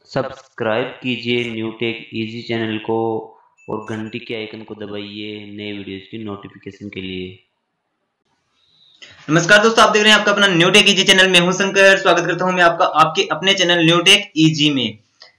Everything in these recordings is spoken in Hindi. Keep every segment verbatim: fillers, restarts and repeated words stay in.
सब्सक्राइब कीजिए न्यू टेक इजी चैनल को और घंटी के आइकन को दबाइए नए वीडियोज़ की नोटिफिकेशन के लिए। नमस्कार दोस्तों, आप देख रहे हैं आपका अपना न्यू टेक इजी चैनल। मैं हूं शंकर। स्वागत करता हूं मैं आपका आपके अपने चैनल न्यू टेक इजी में।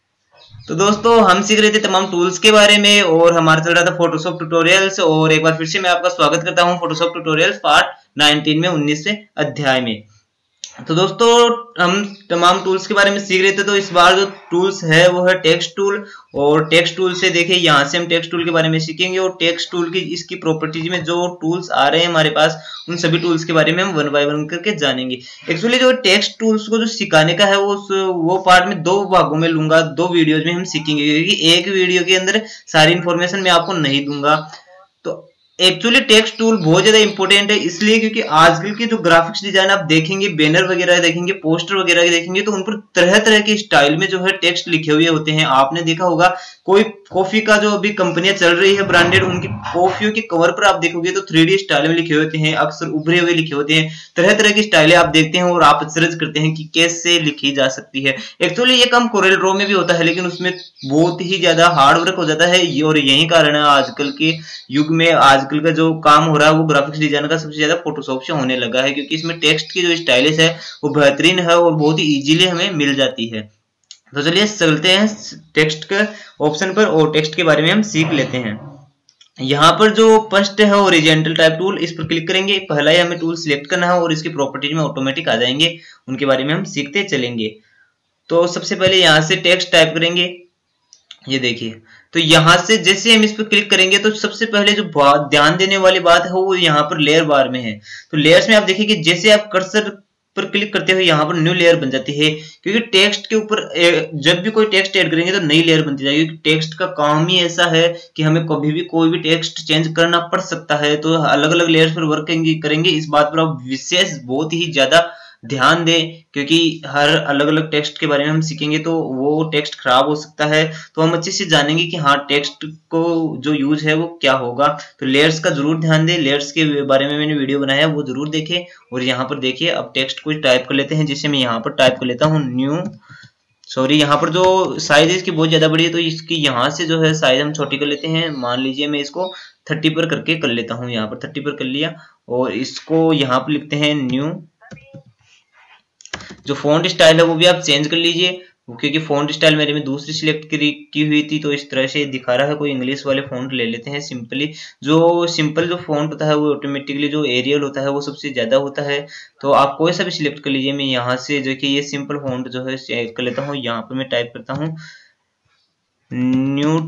तो दोस्तों, हम सीख रहे थे तमाम टूल्स के बारे में और हमारा चल रहा था फोटोशॉप ट्यूटोरियल्स। और एक बार फिर से मैं आपका स्वागत करता हूं फोटोशॉप ट्यूटोरियल्स पार्ट नाइनटीन में उन्नीसवें अध्याय में। तो दोस्तों, हम तमाम टूल्स के बारे में सीख रहे थे। तो इस बार जो टूल्स है वो है टेक्स्ट टूल। और टेक्स्ट टूल से देखिए, यहाँ से हम टेक्स्ट टूल के बारे में सीखेंगे और टेक्स्ट टूल की इसकी प्रॉपर्टीज में जो टूल्स आ रहे हैं हमारे पास, उन सभी टूल्स के बारे में हम वन बाय वन करके जानेंगे। एक्चुअली जो टेक्स्ट टूल्स को जो सिखाने का है वो वो पार्ट में दो भागों में लूंगा, दो वीडियोज में हम सीखेंगे, क्योंकि एक वीडियो के अंदर सारी इंफॉर्मेशन मैं आपको नहीं दूंगा। तो एक्चुअली टेक्स्ट टूल बहुत ज्यादा इंपॉर्टेंट है, इसलिए क्योंकि आजकल के जो ग्राफिक्स डिजाइन आप देखेंगे, बैनर वगैरह देखेंगे, पोस्टर वगैरह देखेंगे, तो उन पर तरह तरह के स्टाइल में जो है टेक्स्ट लिखे हुए होते हैं। आपने देखा होगा कोई कॉफी का जो अभी कंपनियां चल रही है ब्रांडेड, उनकी कॉफियों के कवर पर आप देखोगे तो थ्री डी स्टाइल में लिखे होते हैं, अक्सर उभरे हुए लिखे होते हैं। तरह तरह की स्टाइलें आप देखते हैं और आप अचरज करते हैं कि कैसे लिखी जा सकती है। एक्चुअली ये काम कोरेल ड्रॉ में भी होता है, लेकिन उसमें बहुत ही ज्यादा हार्ड वर्क हो जाता है और यही कारण है आजकल के युग में, आजकल का जो काम हो रहा है वो ग्राफिक्स डिजाइन का सबसे ज्यादा फोटोशॉप से होने लगा है, क्योंकि इसमें टेक्स्ट की जो स्टाइलिश है वो बेहतरीन है और बहुत ही इजीली हमें मिल जाती है। तो चलिए चलते हैं टेक्स्ट के ऑप्शन पर और टेक्स्ट के बारे में हम सीख लेते हैं। यहाँ पर जो फर्स्ट है ओरिजेंटल टाइप टूल, इस पर क्लिक करेंगे। पहला ही हमें टूल सिलेक्ट करना है और इसकी प्रॉपर्टीज में ऑटोमेटिक आ जाएंगे, उनके बारे में हम सीखते चलेंगे। तो सबसे पहले यहाँ से टेक्स्ट टाइप करेंगे, ये देखिए। तो यहां से जैसे हम इस पर क्लिक करेंगे तो सबसे पहले जो ध्यान देने वाली बात है वो यहाँ पर लेयर बार में है। तो लेयर्स में आप देखिए कि जैसे आप कर्सर पर क्लिक करते हुए यहाँ पर न्यू लेयर बन जाती है, क्योंकि टेक्स्ट के ऊपर जब भी कोई टेक्स्ट ऐड करेंगे तो नई लेयर बनती जाएगी। क्योंकि टेक्स्ट का काम ही ऐसा है कि हमें कभी भी कोई भी टेक्स्ट चेंज करना पड़ सकता है, तो अलग अलग लेयर्स पर वर्क करेंगे। इस बात पर आप विशेष बहुत ही ज्यादा ध्यान दें, क्योंकि हर अलग अलग टेक्स्ट के बारे में हम सीखेंगे तो वो टेक्स्ट खराब हो सकता है। तो हम अच्छे से जानेंगे कि हाँ टेक्स्ट को जो यूज है वो क्या होगा। तो लेयर्स का जरूर ध्यान दें, लेयर्स के बारे में मैंने वीडियो बनाया है वो जरूर देखें। और यहाँ पर देखिए, अब टेक्स्ट को टाइप कर लेते हैं। जैसे मैं यहाँ पर टाइप कर लेता हूँ न्यू, सॉरी यहाँ पर जो साइज है इसकी बहुत ज्यादा बड़ी है, तो इसकी यहाँ से जो है साइज हम छोटी कर लेते हैं। मान लीजिए मैं इसको थर्टी पर करके कर लेता हूँ, यहाँ पर थर्टी पर कर लिया। और इसको यहाँ पर लिखते हैं न्यू। जो फॉन्ट स्टाइल है वो भी आप चेंज कर लीजिए, क्योंकि फॉन्ट स्टाइल मेरे में दूसरी सिलेक्ट की हुई थी तो इस तरह से दिखा रहा है। कोई इंग्लिश वाले फॉन्ट ले लेते हैं सिंपली। जो सिंपल जो फॉन्ट होता है वो ऑटोमेटिकली जो एरियल होता है वो सबसे ज्यादा होता है। तो आप कोई सा भी सिलेक्ट कर लीजिए। मैं यहाँ से जो कि ये सिंपल फॉन्ट जो है कर लेता हूँ। यहाँ पर मैं टाइप करता हूँ न्यू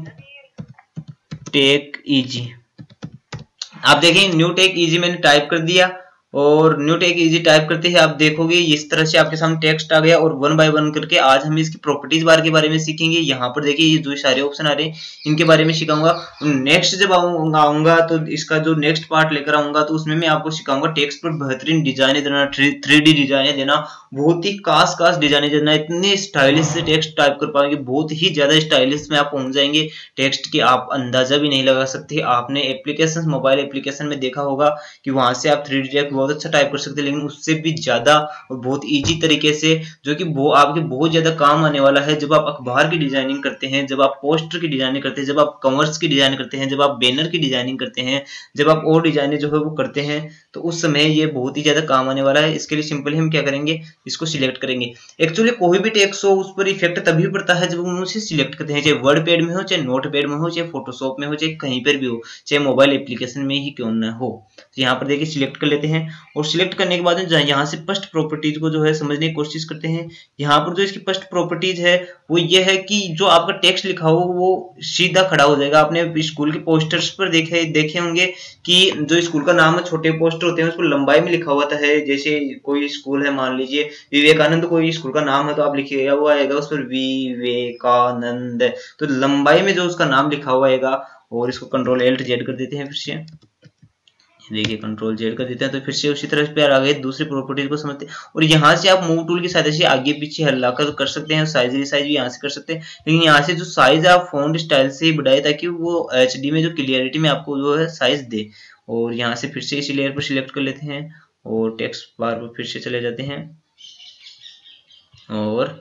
टेक इजी। आप देखें न्यू टेक इजी मैंने टाइप कर दिया और न्यू टेक इजी टाइप करते ही आप देखोगे इस तरह से आपके सामने टेक्स्ट आ गया। और वन बाय वन करके आज हम इसकी प्रॉपर्टीज बार के बारे में सीखेंगे। यहाँ पर देखिए ये जो सारे ऑप्शन आ रहे हैं इनके बारे में सिखाऊंगा। नेक्स्ट जब आऊंगा तो इसका जो नेक्स्ट पार्ट लेकर आऊंगा तो उसमें मैं आपको सिखाऊंगा टेक्स्ट पर बेहतरीन डिजाइन देना, थ्री डी डिजाइन देना, बहुत ही खास खास डिजाइन देना। इतने स्टाइलिश से टेक्स्ट टाइप कर पाएंगे, बहुत ही ज्यादा स्टाइलिश में आप पहुंच जाएंगे टेक्स्ट की आप अंदाजा भी नहीं लगा सकते। आपने एप्लीकेशन, मोबाइल एप्लीकेशन में देखा होगा कि वहां से आप थ्री डी टेक्स्ट बहुत अच्छा टाइप कर सकते हैं, लेकिन उससे भी ज्यादा और बहुत इजी तरीके से, जो कि वो आपके बहुत ज्यादा काम आने वाला है जब आप अखबार की डिजाइनिंग करते हैं, जब आप पोस्टर की डिजाइनिंग करते हैं, जब आप कवर्स की डिजाइनिंग करते हैं, जब आप बैनर की डिजाइनिंग करते हैं, जब आप और डिजाइने जो है वो करते हैं, तो उस समय ये बहुत ही ज्यादा काम आने वाला है। इसके लिए सिंपली हम क्या करेंगे, इसको सिलेक्ट करेंगे। एक्चुअली कोई भी टेक्स्ट हो उस पर इफेक्ट तभी पड़ता है जब हम उसे सिलेक्ट करते हैं, चाहे वर्ड पैड में हो, चाहे नोट पैड में हो, चाहे फोटोशॉप में हो, चाहे कहीं पर भी हो, चाहे मोबाइल एप्लीकेशन में ही क्यों ना हो। तो यहाँ पर देखिए सिलेक्ट कर लेते हैं और सिलेक्ट करने के बाद यहाँ से फर्स्ट प्रॉपर्टीज को जो है समझने की कोशिश करते हैं। यहाँ पर जो इसकी फर्स्ट प्रॉपर्टीज है वो ये है कि जो आपका टेक्स्ट लिखा हो वो सीधा खड़ा हो जाएगा। आपने स्कूल के पोस्टर्स पर देखे देखे होंगे कि जो स्कूल का नाम है, छोटे पोस्टर होते हैं, उसको लंबाई में लिखा हुआ है। जैसे कोई स्कूल है, मान लीजिए विवेकानंद कोई स्कूल का नाम है, तो आप लिखिएगा वो आएगा उस पर विवेकानंद, तो लंबाई में जो उसका नाम लिखा हुआ आएगा। और इसको कंट्रोल एल्ट जेड कर देते हैं फिर से, देखिए कंट्रोल जेड कर देते हैं तो फिर से उसी तरह पे आ गए। दूसरी प्रॉपर्टीज को समझते हैं और यहाँ से आप मूव टूल की सहायता से आगे पीछे हल्लाकर कर सकते हैं। साइज रिसाइज भी यहाँ से कर सकते हैं, लेकिन यहाँ से जो साइज आप फॉन्ट स्टाइल से बढ़ाए ताकि वो एचडी में जो क्लियरिटी में आपको जो है साइज दे। और यहाँ से फिर से इसी लेयर पर सिलेक्ट कर लेते हैं और टेक्स्ट बार पर फिर से चले जाते हैं और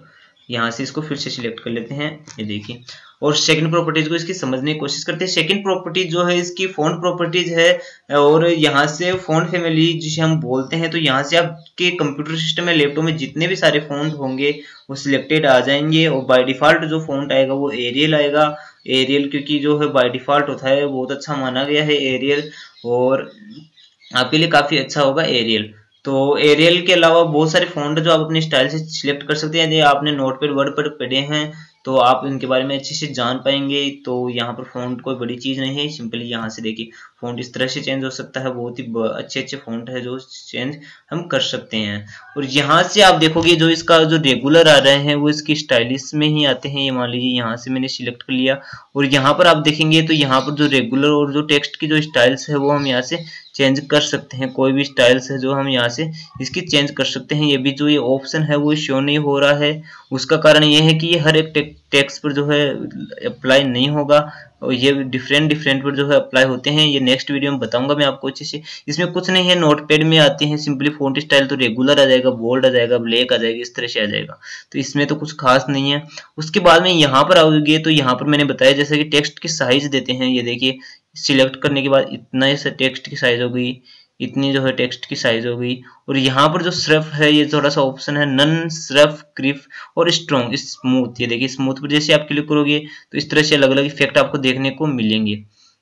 यहाँ से इसको फिर से सिलेक्ट कर लेते हैं, ये देखिए। और सेकंड प्रॉपर्टीज को इसकी समझने की कोशिश करते हैं। सेकंड प्रॉपर्टीज जो है इसकी फॉन्ट प्रॉपर्टीज है, और यहाँ से फॉन्ट फैमिली जिसे हम बोलते हैं, तो यहाँ से आपके कंप्यूटर सिस्टम में, लैपटॉप में जितने भी सारे फॉन्ट होंगे वो सिलेक्टेड आ जाएंगे। और बाय डिफॉल्ट जो फॉन्ट आएगा वो एरियल आएगा। एरियल क्योंकि जो है बाय डिफॉल्ट होता है, बहुत अच्छा माना गया है एरियल, और आपके लिए काफी अच्छा होगा एरियल। तो एरियल के अलावा बहुत सारे फॉन्ट जो आप अपने स्टाइल से सिलेक्ट कर सकते हैं। यदि आपने नोटपैड वर्ड पर पढ़े हैं तो आप इनके बारे में अच्छे से जान पाएंगे। तो यहाँ पर फॉन्ट कोई बड़ी चीज नहीं है, सिंपली यहाँ से देखिए फॉन्ट इस तरह से चेंज हो सकता है। बहुत ही अच्छे अच्छे फॉन्ट है जो चेंज हम कर सकते हैं। और यहाँ से आप देखोगे जो इसका जो रेगुलर आ रहे हैं वो इसकी स्टाइलिश में ही आते हैं। ये मान लीजिए यहाँ से मैंने सिलेक्ट कर लिया, और यहाँ पर आप देखेंगे तो यहाँ पर जो रेगुलर और जो टेक्स्ट की जो स्टाइल्स है वो हम यहाँ से चेंज कर सकते हैं। कोई भी स्टाइल्स है जो हम यहाँ से इसकी चेंज कर सकते हैं। ये भी जो ये ऑप्शन है वो शो नहीं हो रहा है, उसका कारण ये है कि ये हर एक टेक्स्ट पर जो है अप्लाई नहीं होगा, और ये डिफरेंट डिफरेंट पर जो है अप्लाई होते हैं। ये नेक्स्ट वीडियो में बताऊंगा मैं आपको अच्छे से। इसमें कुछ नहीं है, नोटपैड में आते हैं सिंपली फॉन्ट स्टाइल, तो रेगुलर आ जाएगा, बोल्ड आ जाएगा, ब्लैक आ जाएगा, इस तरह से आ जाएगा। तो इसमें तो कुछ खास नहीं है। उसके बाद में यहाँ पर आओगे तो यहाँ पर मैंने बताया जैसे कि टेक्स्ट की साइज देते हैं। ये देखिए सिलेक्ट करने के बाद इतना ऐसा टेक्स्ट की साइज हो गई, इतनी जो है टेक्स्ट की साइज हो गई। और यहाँ पर जो सरफ है, ये थोड़ा सा ऑप्शन है नन, सरफ, क्रिप और स्ट्रॉन्ग, स्मूथ। ये देखिए स्मूथ पर जैसे आप क्लिक करोगे तो इस तरह से अलग अलग इफेक्ट आपको देखने को मिलेंगे।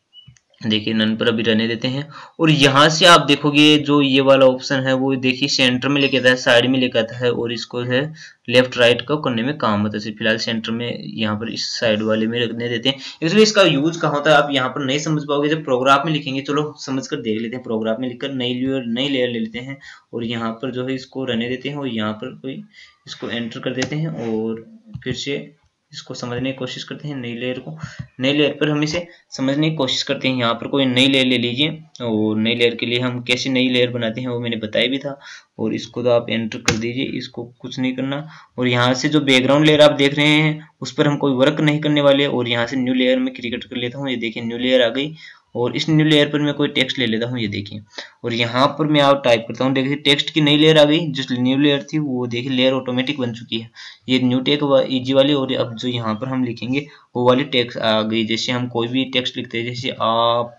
देखिए नन पर अभी रहने देते हैं। और यहाँ से आप देखोगे जो ये वाला ऑप्शन है वो देखिए सेंटर में लेके आता है, साइड में लेके आता है, और इसको है लेफ्ट राइट का करने में काम आता है। फिलहाल सेंटर में यहाँ पर इस साइड वाले में रखने देते हैं। इसलिए इसका यूज कहाँ होता है आप यहाँ पर नहीं समझ पाओगे, जब प्रोग्राम में लिखेंगे। चलो समझ कर देख लेते हैं। प्रोग्राम में लिखकर नई लेयर नई लेयर ले लेते हैं, और यहाँ पर जो है इसको रहने देते हैं, और यहाँ पर कोई इसको एंटर कर देते हैं, और फिर से इसको समझने की कोशिश करते हैं। नई लेयर को नई लेयर पर हम इसे समझने की कोशिश करते हैं। यहाँ पर कोई नई लेयर ले लीजिए, और नई लेयर के लिए हम कैसे नई लेयर बनाते हैं वो मैंने बताया भी था। और इसको तो आप एंटर कर दीजिए, इसको कुछ नहीं करना। और यहाँ से जो बैकग्राउंड लेयर आप देख रहे हैं उस पर हम कोई वर्क नहीं करने वाले। और यहाँ से न्यू लेयर में क्रिएट कर लेता हूँ। ये देखिए न्यू लेयर आ गई, और इस न्यू लेयर पर मैं कोई टेक्स्ट ले लेता हूँ। ये देखिए, और यहाँ पर मैं आप टाइप करता हूँ। देखिए टेक्स्ट की नई लेयर आ गई, जो न्यू लेयर थी वो देखिए लेयर ऑटोमेटिक बन चुकी है। ये न्यू टेक इजी वाली, और अब जो यहाँ पर हम लिखेंगे वो वाली टेक्स्ट आ गई। जैसे हम कोई भी टेक्स्ट लिखते हैं, जैसे आप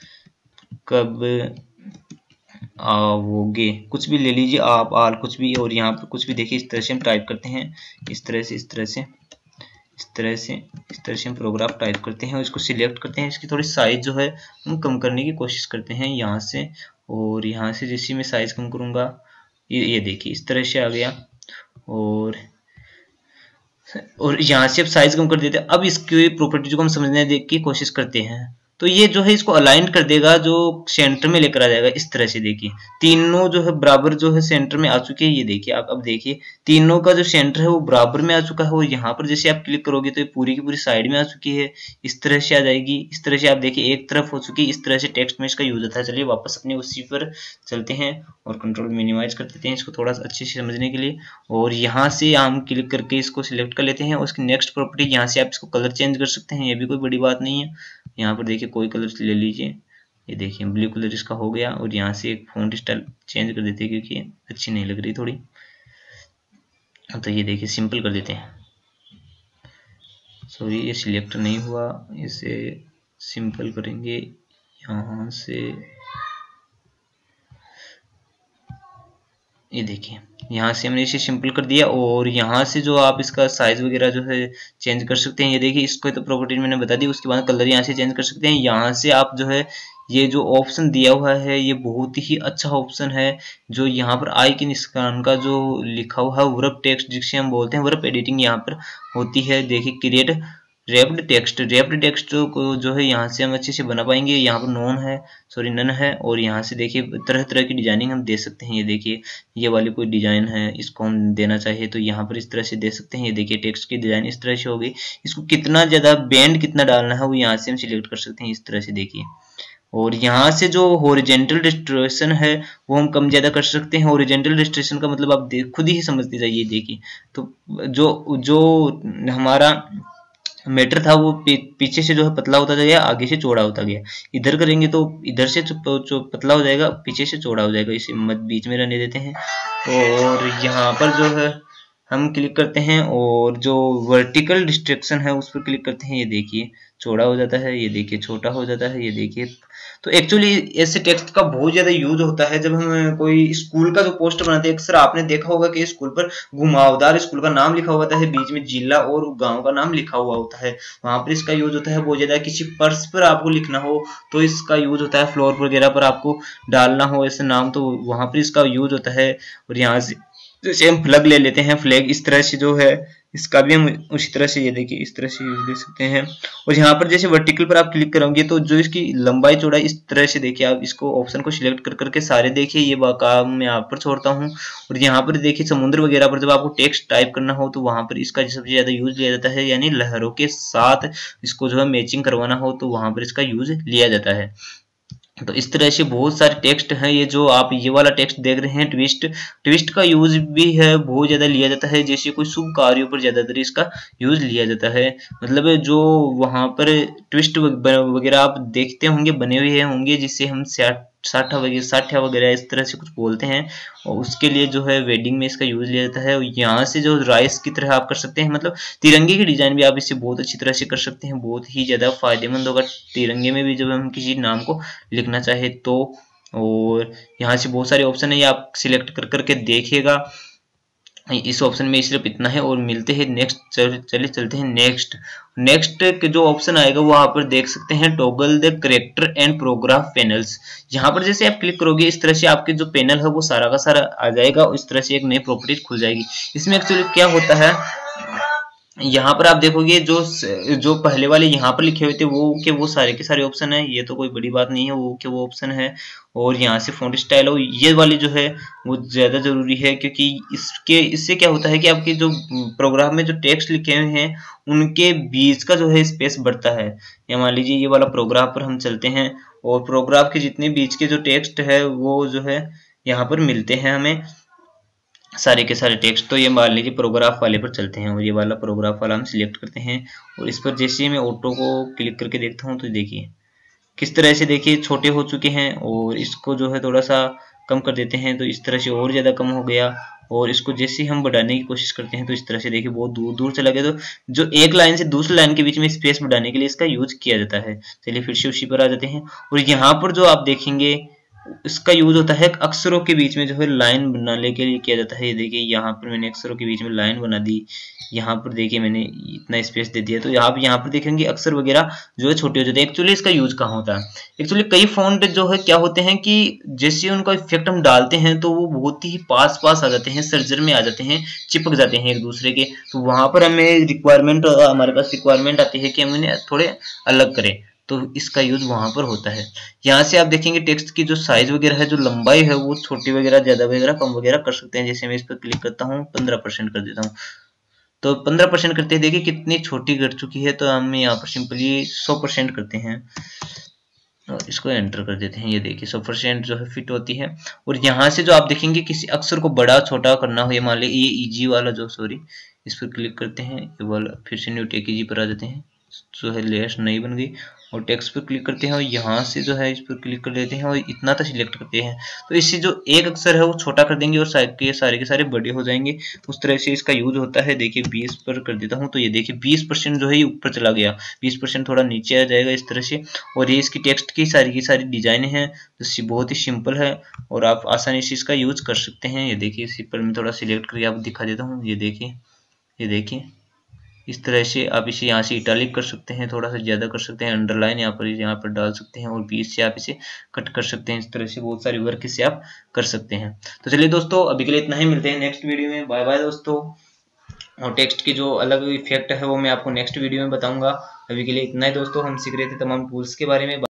कब आओगे, कुछ भी ले लीजिए, आप आल कुछ भी, और यहाँ पर कुछ भी देखिए इस तरह से हम टाइप करते हैं। इस तरह से इस तरह से इस तरह से इस तरह से हम प्रोग्राम टाइप करते हैं, और इसको सिलेक्ट करते हैं। इसकी थोड़ी साइज जो है हम कम करने की कोशिश करते हैं यहाँ से, और यहाँ से जैसे मैं साइज कम करूँगा ये ये देखिए इस तरह से आ गया। और और यहाँ से अब साइज कम कर देते हैं। अब इसकी प्रॉपर्टीज को हम समझने की कोशिश करते हैं। तो ये जो है इसको अलाइन कर देगा, जो सेंटर में लेकर आ जाएगा। इस तरह से देखिए तीनों जो है बराबर जो है सेंटर में आ चुके हैं। ये देखिए आप अब देखिए तीनों का जो सेंटर है वो बराबर में आ चुका है। और यहाँ पर जैसे आप क्लिक करोगे तो ये पूरी की पूरी साइड में आ चुकी है, इस तरह से आ जाएगी। इस तरह से आप देखिए एक तरफ हो चुकी है। इस तरह से टेक्स्ट में इसका यूज होता है। चलिए वापस अपने उसी पर चलते हैं और कंट्रोल मिनिमाइज कर देते हैं इसको थोड़ा सा अच्छे से समझने के लिए। और यहाँ से हम क्लिक करके इसको सिलेक्ट कर लेते हैं। उसकी नेक्स्ट प्रॉपर्टी यहाँ से आप इसको कलर चेंज कर सकते हैं, ये भी कोई बड़ी बात नहीं है। यहाँ पर देखिए कोई कलर ले लीजिए, ये देखिए ब्लू कलर इसका हो गया। और यहाँ से एक फॉन्ट स्टाइल चेंज कर देते हैं क्योंकि अच्छी नहीं लग रही थोड़ी, तो ये देखिए सिंपल कर देते हैं। सॉरी ये सिलेक्ट नहीं हुआ, इसे सिंपल करेंगे। यहाँ से ये देखिए यहाँ से हमने इसे सिंपल कर दिया। और यहाँ से जो आप इसका साइज वगैरह जो है चेंज कर सकते हैं। ये देखिए इसको तो प्रॉपर्टी मैंने बता दी। उसके बाद कलर यहाँ से चेंज कर सकते हैं। यहाँ से आप जो है ये जो ऑप्शन दिया हुआ है ये बहुत ही अच्छा ऑप्शन है। जो यहाँ पर आई के निशान का जो लिखा हुआ है वर्ब टेक्स्ट जिसे हम बोलते हैं, वर्ब एडिटिंग यहाँ पर होती है। देखिए create wrapped text, wrapped text को जो है यहाँ से हम अच्छे से बना पाएंगे। यहाँ पर नॉन है, सॉरी नन है। और यहाँ से देखिए तरह तरह की डिजाइनिंग हम दे सकते हैं। ये देखिए ये वाली कोई डिजाइन है, इसको हम देना चाहिए तो यहाँ पर इस तरह से दे सकते हैं। ये देखिए टेक्स्ट की डिजाइन इस तरह से होगी। इसको कितना ज्यादा बैंड कितना डालना है वो यहाँ से हम सिलेक्ट कर सकते हैं, इस तरह से देखिए। और यहाँ से जो हॉरिजॉन्टल डिस्ट्रीब्यूशन है वो हम कम ज्यादा कर सकते हैं। हॉरिजॉन्टल डिस्ट्रीब्यूशन का मतलब आप खुद ही समझते जाइए। देखिए तो जो जो हमारा मैटर था वो पीछे से जो है पतला होता गया, आगे से चौड़ा होता गया। इधर करेंगे तो इधर से जो पतला हो जाएगा, पीछे से चौड़ा हो जाएगा। इसे मत बीच में रहने देते हैं। और यहाँ पर जो है हम क्लिक करते हैं और जो वर्टिकल डिस्ट्रैक्शन है उस पर क्लिक करते हैं। ये देखिए चौड़ा हो जाता है, ये देखिए छोटा हो जाता है, ये देखिए। तो एक्चुअली ऐसे टेक्स्ट का बहुत ज्यादा यूज होता है जब हम कोई स्कूल का जो पोस्टर बनाते हैं। अक्सर आपने देखा होगा कि स्कूल पर घुमावदार स्कूल का नाम लिखा हुआ होता है, बीच में जिला और गांव का नाम लिखा हुआ होता है, वहां पर इसका यूज होता है बहुत ज्यादा। किसी पर्स पर आपको लिखना हो तो इसका यूज होता है, फ्लोर वगैरह पर आपको डालना हो ऐसे नाम तो वहां पर इसका यूज होता है। और यहाँ से जैसे हम फ्लैग ले लेते हैं, फ्लैग इस तरह से जो है इसका भी हम उसी तरह से ये देखिए इस तरह से यूज दे सकते हैं। और यहाँ पर जैसे वर्टिकल पर आप क्लिक करोगे तो जो इसकी लंबाई चौड़ाई इस तरह से देखिए, आप इसको ऑप्शन को सिलेक्ट कर करके सारे देखिए, ये काम मैं यहाँ पर छोड़ता हूँ। और यहाँ पर देखिए समुद्र वगैरह पर जब आपको टेक्स्ट टाइप करना हो तो वहां पर इसका सबसे ज्यादा यूज लिया जाता है, यानी लहरों के साथ इसको जो है मैचिंग करवाना हो तो वहां पर इसका यूज लिया जाता है। तो इस तरह से बहुत सारे टेक्स्ट हैं। ये जो आप ये वाला टेक्स्ट देख रहे हैं ट्विस्ट, ट्विस्ट का यूज भी है बहुत ज्यादा लिया जाता है, जैसे कोई शुभ कार्यों पर ज्यादातर इसका यूज लिया जाता है। मतलब जो वहां पर ट्विस्ट वगैरह आप देखते होंगे बने हुए होंगे जिससे हम साठा वगैरह साठा वगैरह इस तरह से कुछ बोलते हैं, और उसके लिए जो है वेडिंग में इसका यूज लिया जाता है। और यहाँ से जो राइस की तरह आप कर सकते हैं, मतलब तिरंगे की डिजाइन भी आप इससे बहुत अच्छी तरह से कर सकते हैं, बहुत ही ज्यादा फायदेमंद होगा तिरंगे में भी जब हम किसी नाम को लिखना चाहे तो। और यहाँ से बहुत सारे ऑप्शन है, ये आप सिलेक्ट कर करके देखिएगा। इस ऑप्शन में सिर्फ इतना है और मिलते हैं नेक्स्ट। चलिए चलते हैं नेक्स्ट। नेक्स्ट के जो ऑप्शन आएगा वो यहाँ पर देख सकते हैं, toggle the character and paragraph panels. यहाँ पर जैसे आप क्लिक करोगे इस तरह से आपके जो पैनल है वो सारा का सारा आ जाएगा, इस तरह से एक नई प्रॉपर्टीज खुल जाएगी। इसमें एक्चुअली क्या होता है, यहाँ पर आप देखोगे जो जो पहले वाले यहाँ पर लिखे हुए थे वो के वो सारे के सारे ऑप्शन है, ये तो कोई बड़ी बात नहीं है, वो के वो ऑप्शन है। और यहाँ से फॉन्ट स्टाइल हो ये वाली जो है वो ज्यादा जरूरी है, क्योंकि इसके इससे क्या होता है कि आपके जो प्रोग्राम में जो टेक्स्ट लिखे हुए हैं उनके बीच का जो है स्पेस बढ़ता है। या मान लीजिए ये वाला प्रोग्राम पर हम चलते हैं और प्रोग्राम के जितने बीच के जो टेक्स्ट है वो जो है यहाँ पर मिलते हैं हमें सारे के सारे टेक्स्ट। तो ये मान लीजिए प्रोग्राफ वाले पर चलते हैं और ये वाला प्रोग्राफ वाला हम सिलेक्ट करते हैं और इस पर जैसे मैं ऑटो को क्लिक करके देखता हूँ तो देखिए किस तरह से देखिए छोटे हो चुके हैं। और इसको जो है थोड़ा सा कम कर देते हैं तो इस तरह से और ज़्यादा कम हो गया। और इसको जैसे हम बढ़ाने की कोशिश करते हैं तो इस तरह से देखिए बहुत दूर दूर चला गया। तो जो एक लाइन से दूसरी लाइन के बीच में स्पेस बढ़ाने के लिए इसका यूज किया जाता है। चलिए फिर से उसी पर आ जाते हैं और यहाँ पर जो आप देखेंगे इसका यूज होता है अक्षरों के बीच में जो है लाइन बनाने के लिए किया जाता है। ये देखिए यहाँ पर मैंने अक्षरों के बीच में लाइन बना दी, यहाँ पर देखिए मैंने इतना स्पेस दे दिया, तो आप यहाँ पर देखेंगे अक्षर वगैरह जो है छोटे हो जाते हैं। एक्चुअली इसका यूज कहाँ होता है, एक्चुअली कई फॉन्ट जो है क्या होते हैं कि जैसे उनका इफेक्ट हम डालते हैं तो वो बहुत ही पास पास आ जाते हैं, सर्जर में आ जाते हैं, चिपक जाते हैं एक दूसरे के। तो वहां पर हमें रिक्वायरमेंट हमारे पास रिक्वायरमेंट आती है कि हम उन्हें थोड़े अलग करें, तो इसका यूज वहां पर होता है। यहाँ से आप देखेंगे टेक्स्ट की जो साइज वगैरह है, जो लंबाई है, वो छोटी वगैरह ज्यादा वगैरह कम वगैरह कर सकते हैं। जैसे मैं इस पर क्लिक करता हूँ पंद्रह परसेंट कर देता हूँ तो पंद्रह परसेंट करते हैं देखिए कितनी छोटी कर चुकी है। तो हम यहाँ पर सिंपली सौ परसेंट करते हैं और इसको एंटर कर देते हैं। ये देखिए सौ परसेंट जो है फिट होती है। और यहाँ से जो आप देखेंगे किसी अक्षर को बड़ा छोटा करना हो, ये मान लीजिए ये इजी वाला जो सॉरी इस पर क्लिक करते हैं, ये वाला फिर से न्यू टेक इजी पर आ जाते हैं, जो है लेयर्स नई बन गई और टेक्स्ट पर क्लिक करते हैं और यहाँ से जो है इस पर क्लिक कर देते हैं और इतना तक सिलेक्ट करते हैं। तो इससे जो एक अक्षर है वो छोटा कर देंगे और सारे के सारे के सारे बड़े हो जाएंगे। उस तरह से इसका यूज होता है। देखिए बीस पर कर देता हूँ तो ये देखिए बीस परसेंट जो है ये ऊपर चला गया, बीस परसेंट थोड़ा नीचे आ जाएगा इस तरह से। और ये इसकी टेक्स्ट की सारी की सारी डिजाइन है जो बहुत ही सिंपल है और आप आसानी से इसका यूज कर सकते हैं। ये देखिए इसी पर मैं थोड़ा सिलेक्ट करके आपको दिखा देता हूँ। ये देखिए ये देखिए इस तरह से आप इसे यहाँ से इटालिक कर सकते हैं, थोड़ा सा ज्यादा कर सकते हैं, अंडरलाइन यहाँ पर यहाँ पर डाल सकते हैं और बीच से आप इसे कट कर सकते हैं। इस तरह से बहुत सारी वर्क इससे आप कर सकते हैं। तो चलिए दोस्तों अभी के लिए इतना ही, मिलते हैं नेक्स्ट वीडियो में। बाय बाय दोस्तों। और टेक्स्ट की जो अलग इफेक्ट है वो मैं आपको नेक्स्ट वीडियो में बताऊंगा। अभी के लिए इतना ही दोस्तों। हम सीख रहे थे तमाम टूल्स के बारे में।